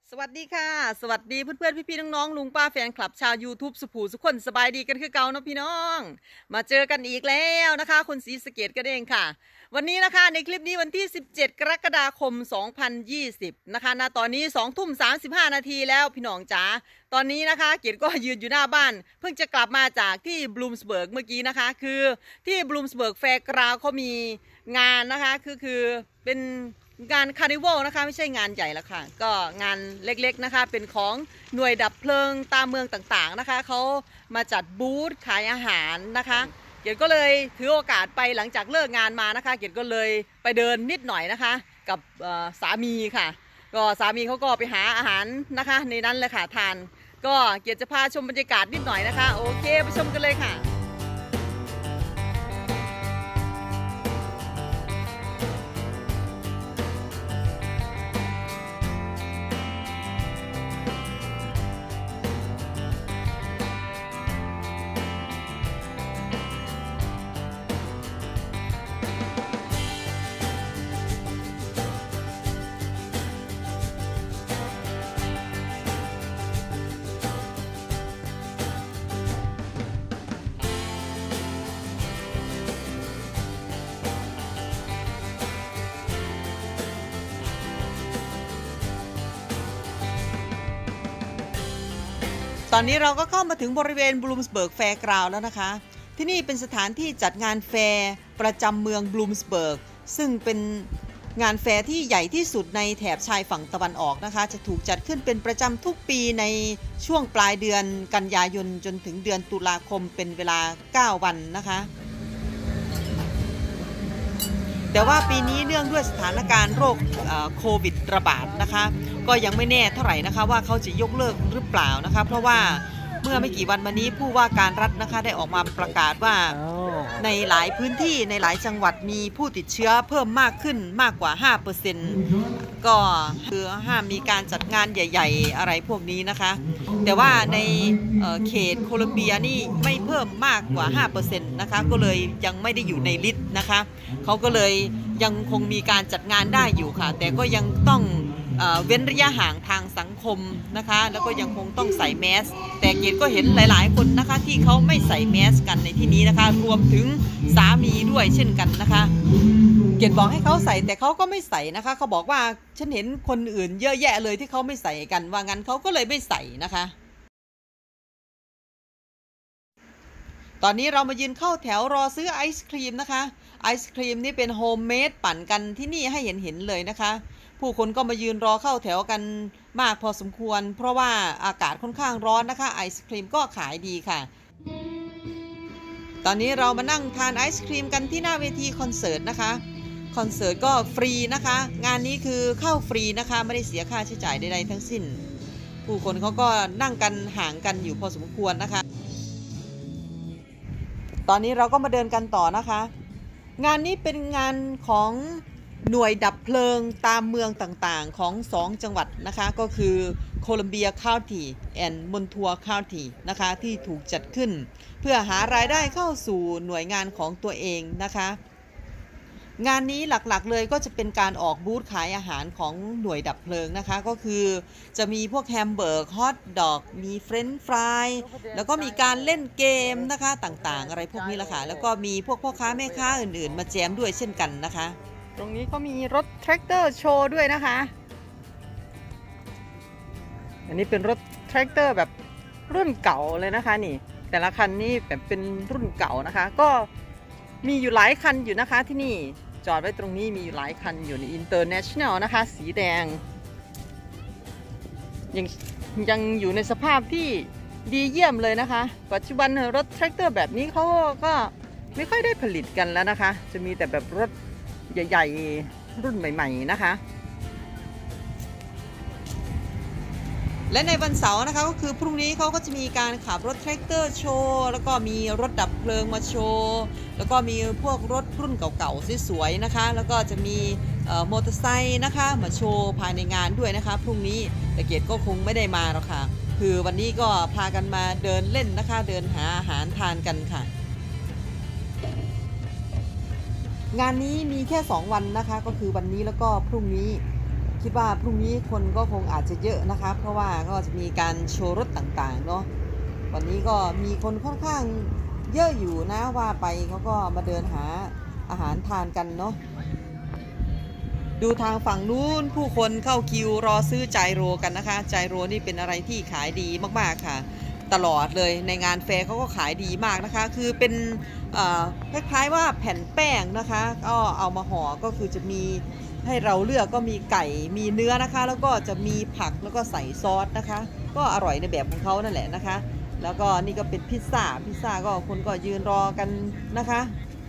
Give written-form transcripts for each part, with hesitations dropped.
สวัสดีค่ะสวัสดีเพื่อนๆพี่ๆน้องๆลุงป้าแฟนคลับชาว YouTube สุภูสุขคนสบายดีกันคือเก่านะพี่น้องมาเจอกันอีกแล้วนะคะคนศรีสะเกษกันเองค่ะวันนี้นะคะในคลิปนี้วันที่17กรกฎาคม2020นะคะณตอนนี้20:35แล้วพี่น้องจ๋าตอนนี้นะคะเกดก็ยืนอยู่หน้าบ้านเพิ่งจะกลับมาจากที่บลูมสเบิร์กเมื่อกี้นะคะคือที่บลูมสเบิร์กแฟร์กราวเขามีงานนะคะคือเป็นงานคาร์นิวัลนะคะไม่ใช่งานใหญ่แล้วค่ะก็งานเล็กๆนะคะเป็นของหน่วยดับเพลิงตามเมืองต่างๆนะคะเขามาจัดบูธขายอาหารนะคะเกียรติก็เลยถือโอกาสไปหลังจากเลิกงานมานะคะเกียรติก็เลยไปเดินนิดหน่อยนะคะกับสามีค่ะก็สามีเขาก็ไปหาอาหารนะคะในนั้นเลยค่ะทานก็เกียรติจะพาชมบรรยากาศนิดหน่อยนะคะโอเคไปชมกันเลยค่ะตอนนี้เราก็เข้ามาถึงบริเวณบลูมสเบิร์กแฟร์กราวด์แล้วนะคะที่นี่เป็นสถานที่จัดงานแฟร์ประจำเมืองบลูมสเบิร์กซึ่งเป็นงานแฟร์ที่ใหญ่ที่สุดในแถบชายฝั่งตะวันออกนะคะจะถูกจัดขึ้นเป็นประจำทุกปีในช่วงปลายเดือนกันยายนจนถึงเดือนตุลาคมเป็นเวลา9วันนะคะแต่ว่าปีนี้เนื่องด้วยสถานการณ์โรคโควิดระบาดนะคะก็ยังไม่แน่เท่าไหร่นะคะว่าเขาจะยกเลิกหรือเปล่านะคะเพราะว่าเมื่อไม่กี่วันมานี้ผู้ว่าการรัฐนะคะได้ออกมาประกาศว่าในหลายพื้นที่ในหลายจังหวัดมีผู้ติดเชื้อเพิ่มมากขึ้นมากกว่า 5% ก็คือห้ามมีการจัดงานใหญ่ๆอะไรพวกนี้นะคะแต่ว่าในเขตโคลัมเบียนี่ไม่เพิ่มมากกว่า 5% นะคะก็เลยยังไม่ได้อยู่ในลิสต์นะคะเขาก็เลยยังคงมีการจัดงานได้อยู่ค่ะแต่ก็ยังต้องเว้นระยะห่างทางสังคมนะคะแล้วก็ยังคงต้องใส่แมสแต่เกดก็เห็นหลายๆคนนะคะที่เขาไม่ใส่แมสกันในที่นี้นะคะรวมถึงสามีด้วยเช่นกันนะคะเกดบอกให้เขาใส่แต่เขาก็ไม่ใส่นะคะเขาบอกว่าฉันเห็นคนอื่นเยอะแยะเลยที่เขาไม่ใส่กันว่างั้นเขาก็เลยไม่ใส่นะคะตอนนี้เรามายืนเข้าแถวรอซื้อไอศครีมนะคะไอศครีมนี่เป็นโฮมเมดปั่นกันที่นี่ให้เห็นเลยนะคะผู้คนก็มายืนรอเข้าแถวกันมากพอสมควรเพราะว่าอากาศค่อนข้างร้อนนะคะไอศครีมก็ขายดีค่ะตอนนี้เรามานั่งทานไอศครีมกันที่หน้าเวทีคอนเสิร์ตนะคะคอนเสิร์ตก็ฟรีนะคะงานนี้คือเข้าฟรีนะคะไม่ได้เสียค่าใช้จ่ายใดๆทั้งสิ้นผู้คนเขาก็นั่งกันห่างกันอยู่พอสมควรนะคะตอนนี้เราก็มาเดินกันต่อนะคะงานนี้เป็นงานของหน่วยดับเพลิงตามเมืองต่างๆของ2จังหวัดนะคะก็คือโคลัมเบียคาวน์ตี้และมอนทัวร์คาวน์ตี้นะคะที่ถูกจัดขึ้นเพื่อหารายได้เข้าสู่หน่วยงานของตัวเองนะคะงานนี้หลักๆเลยก็จะเป็นการออกบูธขายอาหารของหน่วยดับเพลิงนะคะก็คือจะมีพวกแฮมเบอร์กฮอทดอกมีเฟรนช์ฟรายแล้วก็มีการเล่นเกมนะคะต่างๆอะไรพวกนี้แหละค่ะแล้วก็มีพวกพ่อค้าแม่ค้าอื่นๆมาแจมด้วยเช่นกันนะคะตรงนี้ก็มีรถแทรกเตอร์โชว์ด้วยนะคะอันนี้เป็นรถแทรกเตอร์แบบรุ่นเก่าเลยนะคะนี่แต่ละคันนี่แบบเป็นรุ่นเก่านะคะก็มีอยู่หลายคันอยู่นะคะที่นี่จอดไว้ตรงนี้มีอยู่หลายคันอยู่ใน International นะคะสีแดงยังอยู่ในสภาพที่ดีเยี่ยมเลยนะคะปัจจุบันรถแทรกเตอร์แบบนี้เขาก็ไม่ค่อยได้ผลิตกันแล้วนะคะจะมีแต่แบบรถใหญ่ๆรุ่นใหม่ๆนะคะและในวันเสาร์นะคะก็คือพรุ่งนี้เขาก็จะมีการขับรถแทรกเตอร์โชว์แล้วก็มีรถดับเพลิงมาโชว์แล้วก็มีพวกรถรุ่นเก่าๆสวยๆนะคะแล้วก็จะมีมอเตอร์ไซค์นะคะมาโชว์ภายในงานด้วยนะคะพรุ่งนี้แต่เกดก็คงไม่ได้มาหรอกค่ะคือวันนี้ก็พากันมาเดินเล่นนะคะเดินหาอาหารทานกันค่ะงานนี้มีแค่2วันนะคะก็คือวันนี้แล้วก็พรุ่งนี้ เกคิดว่าพรุ่งนี้คนก็คงอาจจะเยอะนะคะเพราะว่าก็จะมีการโชว์รถต่างๆเนาะวันนี้ก็มีคนค่อนข้างเยอะอยู่นะว่าไปเขาก็มาเดินหาอาหารทานกันเนาะดูทางฝั่งนู้นผู้คนเข้าคิวรอซื้อไจโรกันนะคะไจโรนี่เป็นอะไรที่ขายดีมากๆค่ะตลอดเลยในงานแฟร์เขาก็ขายดีมากนะคะคือเป็นคล้ายๆว่าแผ่นแป้งนะคะก็เอามาห่อก็คือจะมีให้เราเลือกก็มีไก่มีเนื้อนะคะแล้วก็จะมีผักแล้วก็ใส่ซอสนะคะก็อร่อยในแบบของเขานั่นแหละนะคะแล้วก็นี่ก็เป็นพิซซ่าก็คนก็ยืนรอกันนะคะ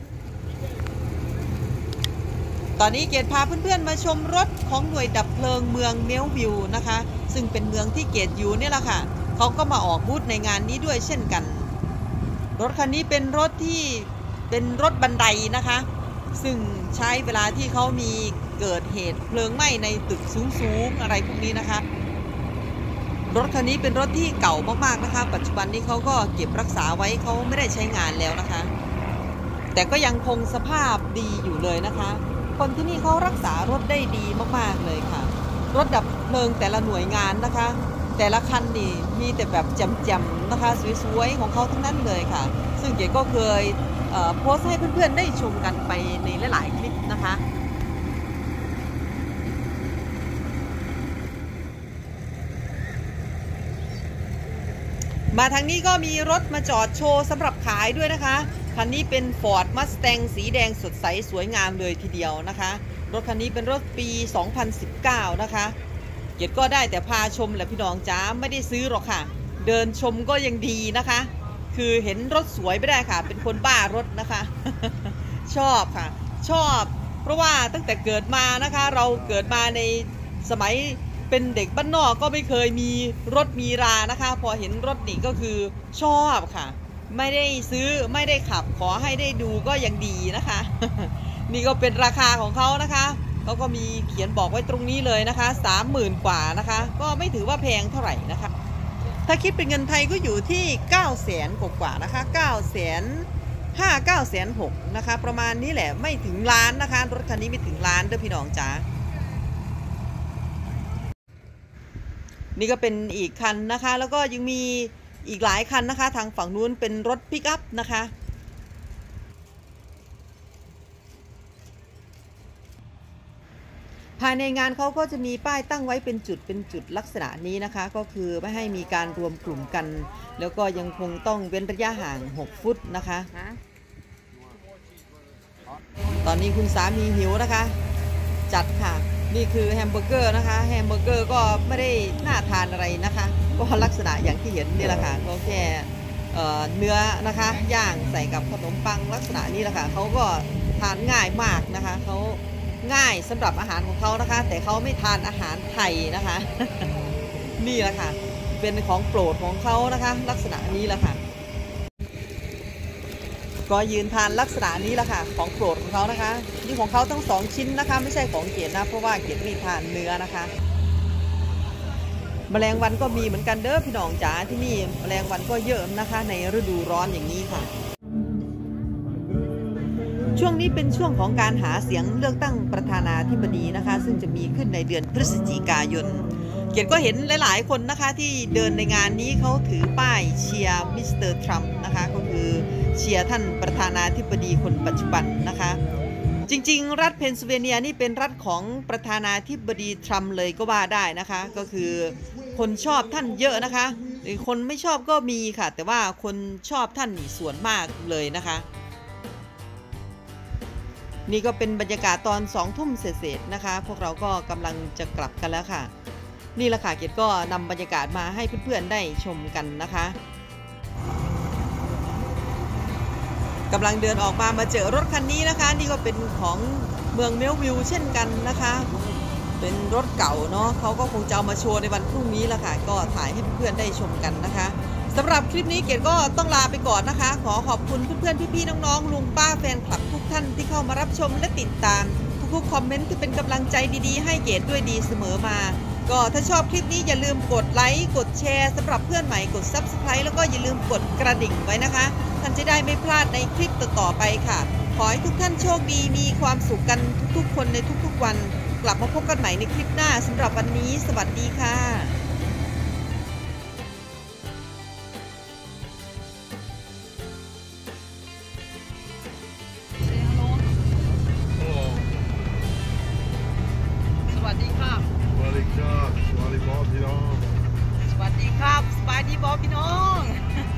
ตอนนี้เกดพาเพื่อนๆมาชมรถของหน่วยดับเพลิงเมืองเมลวิลนะคะซึ่งเป็นเมืองที่เกดอยู่เนี่ยแหละค่ะเขาก็มาออกบูธในงานนี้ด้วยเช่นกันรถคันนี้เป็นรถที่เป็นรถบันไดนะคะซึ่งใช้เวลาที่เขามีเกิดเหตุเพลิงไหม้ในตึกสูงอะไรพวกนี้นะคะรถคันนี้เป็นรถที่เก่ามากๆนะคะปัจจุบันนี้เขาก็เก็บรักษาไว้เขาไม่ได้ใช้งานแล้วนะคะแต่ก็ยังคงสภาพดีอยู่เลยนะคะคนที่นี่เขารักษารถได้ดีมากๆเลยค่ะรถดับเพลิงแต่ละหน่วยงานนะคะแต่ละคันนี่มีแต่แบบแจ่มๆนะคะสวยๆของเขาทั้งนั้นเลยค่ะซึ่งเก๋ก็เคยโพสต์ให้เพื่อนๆได้ชมกันไปในหลายๆคลิปนะคะมาทางนี้ก็มีรถมาจอดโชว์สำหรับขายด้วยนะคะคันนี้เป็น Ford Mustang สีแดงสดใสสวยงามเลยทีเดียวนะคะรถคันนี้เป็นรถปี 2019 นะคะเกดก็ได้แต่พาชมแหละพี่น้องจ้าไม่ได้ซื้อหรอกค่ะเดินชมก็ยังดีนะคะคือเห็นรถสวยไม่ได้ค่ะเป็นคนบ้ารถนะคะ ชอบค่ะชอบเพราะว่าตั้งแต่เกิดมานะคะเราเกิดมาในสมัยเป็นเด็กบ้านนอกก็ไม่เคยมีรถมีรานะคะพอเห็นรถนี่ก็คือชอบค่ะไม่ได้ซื้อไม่ได้ขับขอให้ได้ดูก็ยังดีนะคะ นี่ก็เป็นราคาของเขานะคะเขาก็มีเขียนบอกไว้ตรงนี้เลยนะคะ 30,000 กว่านะคะก็ไม่ถือว่าแพงเท่าไหร่นะคะถ้าคิดเป็นเงินไทยก็อยู่ที่ 900,000 กว่านะคะ 9,500,000 9,600,000 นะคะประมาณนี้แหละไม่ถึงล้านนะคะรถคันนี้ไม่ถึงล้านเด้อพี่น้องจ๋านี่ก็เป็นอีกคันนะคะแล้วก็ยังมีอีกหลายคันนะคะทางฝั่งนู้นเป็นรถปิกอัพนะคะภายในงานเขาก็จะมีป้ายตั้งไว้เป็นจุดลักษณะนี้นะคะก็คือไม่ให้มีการรวมกลุ่มกันแล้วก็ยังคงต้องเว้นระยะห่าง6 ฟุตนะคะตอนนี้คุณสามีหิวนะคะจัดค่ะนี่คือแฮมเบอร์เกอร์นะคะแฮมเบอร์เกอร์ก็ไม่ได้น่าทานอะไรนะคะก็ลักษณะอย่างที่เห็นนี่แหละค่ะก็แค่เนื้อนะคะย่างใส่กับขนมปังลักษณะนี้แหละค่ะเขาก็ทานง่ายมากนะคะเขาง่ายสำหรับอาหารของเขานะคะแต่เขาไม่ทานอาหารไทยนะคะ นี่แหละค่ะเป็นของโปรดของเขานะคะลักษณะนี้แหละค่ะก็ยืนทานลักษณะนี้แหละค่ะของโปรดของเขานะคะนี่ของเขาทั้ง2 ชิ้นนะคะไม่ใช่ของเกียรตินะเพราะว่าเกียรติไม่ทานเนื้อนะคะแมลงวันก็มีเหมือนกันเด้อพี่น้องจ๋าที่นี่แมลงวันก็เยอะนะคะในฤดูร้อนอย่างนี้ค่ะช่วงนี้เป็นช่วงของการหาเสียงเลือกตั้งประธานาธิบดีนะคะซึ่งจะมีขึ้นในเดือนพฤศจิกายนเกียรติก็เห็นหลายๆคนนะคะที่เดินในงานนี้เขาถือป้ายเชียร์มิสเตอร์ทรัมป์นะคะก็คือเชียร์ท่านประธานาธิบดีคนปัจจุบันนะคะจริงๆรัฐเพนซิลเวเนียนี่เป็นรัฐของประธานาธิบดีทรัมป์เลยก็ว่าได้นะคะก็คือคนชอบท่านเยอะนะคะคนไม่ชอบก็มีค่ะแต่ว่าคนชอบท่านนี่ส่วนมากเลยนะคะนี่ก็เป็นบรรยากาศตอน20 ทุ่มเศษๆนะคะพวกเราก็กำลังจะกลับกันแล้วค่ะนี่แหละค่ะเกดก็นำบรรยากาศมาให้เพื่อนๆได้ชมกันนะคะกำลังเดินออกมาเจอรถคันนี้นะคะนี่ก็เป็นของเมืองเมลวิลเช่นกันนะคะเป็นรถเก่าเนาะเขาก็คงจะเอามาโชว์ในวันพรุ่งนี้แหละค่ะก็ถ่ายให้เพื่อนๆได้ชมกันนะคะสำหรับคลิปนี้เกดก็ต้องลาไปก่อนนะคะขอขอบคุณเพื่อนๆพี่ๆน้องๆลุงป้าแฟนคลับทุกท่านที่เข้ามารับชมและติดตามทุกๆคอมเมนต์ที่เป็นกำลังใจดีๆให้เกดด้วยดีเสมอมาก็ถ้าชอบคลิปนี้อย่าลืมกดไลค์กดแชร์สำหรับเพื่อนใหม่กด Subscribe แล้วก็อย่าลืมกดกระดิ่งไว้นะคะท่านจะได้ไม่พลาดในคลิปต่อๆไปค่ะขอให้ทุกท่านโชคดีมีความสุขกันทุกๆคนในทุกๆวันกลับมาพบกันใหม่ในคลิปหน้าสำหรับวันนี้สวัสดีค่ะสวัสดีครับสวัสดีครับ สวัสดีบอสพี่น้องสวัสดีครับสบายดีบอพี่น้อง